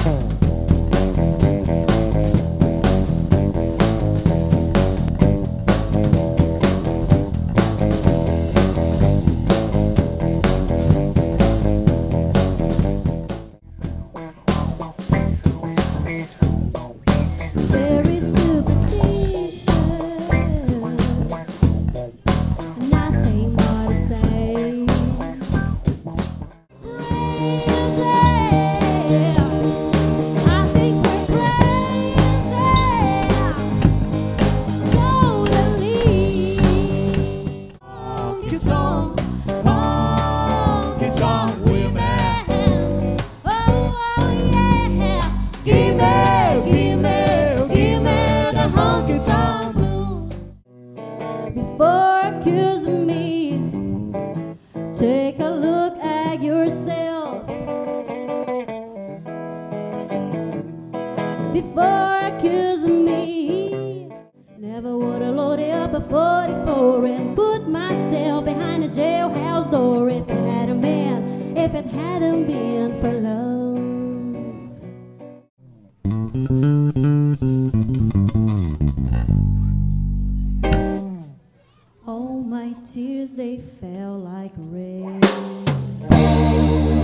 Very superstitious, nothing more to say. I think we're crazy, totally. Honky tonk women. Oh yeah, give me the honky tonk blues. Before accusing me, take a look at yourself. Before accusing me, never would have loaded up a 44 and put myself behind a jailhouse door if it hadn't been for love. All my tears, they fell like rain.